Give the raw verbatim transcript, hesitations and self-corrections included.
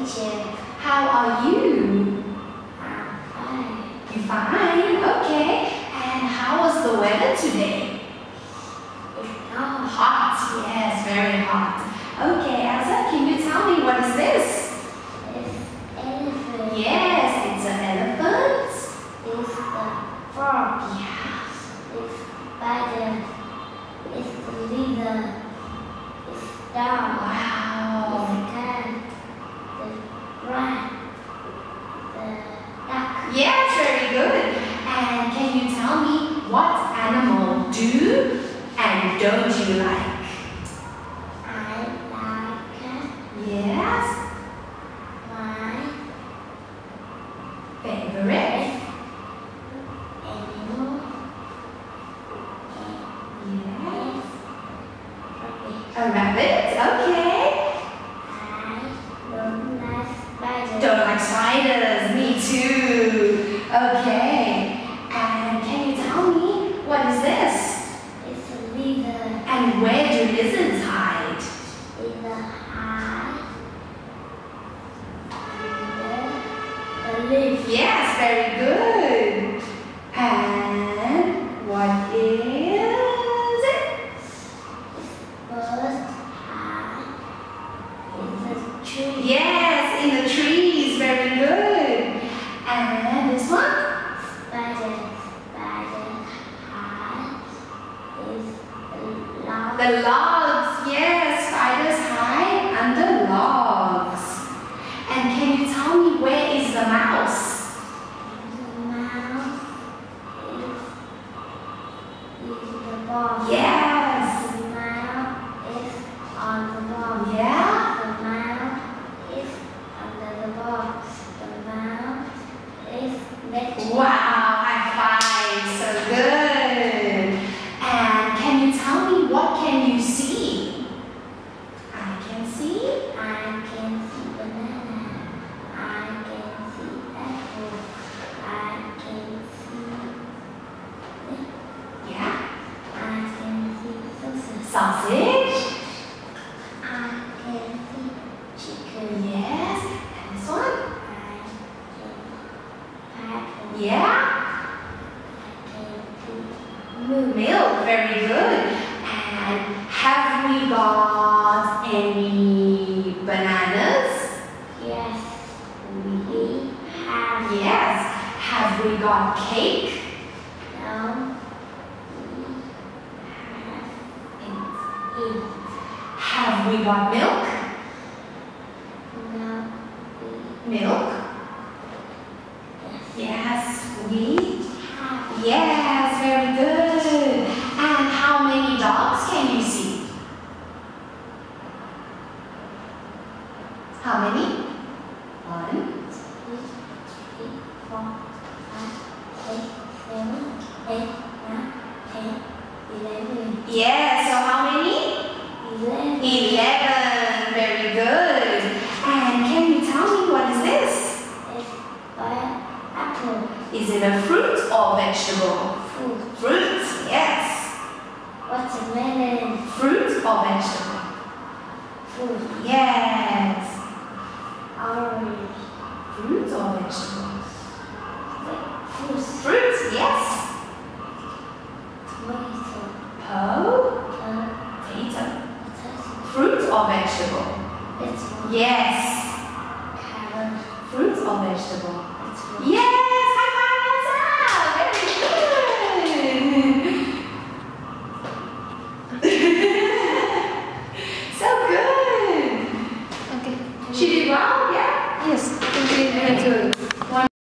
teacher. How are you? I'm fine. You fine? Okay. And how was the weather today? It's not Hot. Yes, very hot. Okay, Elsa, can you tell me what is this? It's elephant. Yes, it's an elephant. It's the frog. Yeah. It's spider. It's the lizard. It's dog. Wow. It's cat. The rat. The duck. Yes, very good. And can you tell me what animal do and don't you like? I like cat. Yes. My Favorite? animal. Yes. Rabbit. A rabbit? Okay. I don't like spiders. Don't like spiders. Me too. Okay. And can you tell me what is this? It's a lizard. And where do lizards hide? In the high. In the, the leaf. Yes, very good. And what is it? Birds high in the tree. Yes, in the trees. Very good. And this one? Spider, spider high is the log. The logs. Yes, spiders hide under logs. And can you tell me where is the mouse? The mouse is in the ball. Yes. The mouse is on the ball. Yeah. The mouse is under the ball. The mouse is next. Wow, high five. So good. And can you tell me what can you see? I can see. I can see banana. I can see apple. I can see. Yeah. I can see sausage. Sausage. I can see chicken. Yes. And this one? I can apple. Yeah. I can see milk. Milk. Very good. And have we got any bananas? Yes, we have. Yes. Have we got cake? No, we have it. Have we got milk? No, we Milk? yes. Yes, we Have. Yes, very good. And how many dogs can you see? How many? One. Two, three, four, five, six, seven, eight, nine, ten, eleven. Yes, so how many? Eleven. Eleven. Very good. And can you tell me what is this? It's an apple. Is it a fruit or vegetable? Fruit. Fruit, yes. Watermelon. Fruit or vegetable? Fruit. Yes. Orange. Fruit or vegetable? Fruit. Fruit, yes. Tomato. Po, Potato. potato. Fruit or vegetable? Vegetable. Yes. Carrot. Fruit or vegetable? Vegetable. Yes! High five, Elsa! Very good! So good! Okay. She did well, yeah? Yes, I think we did good.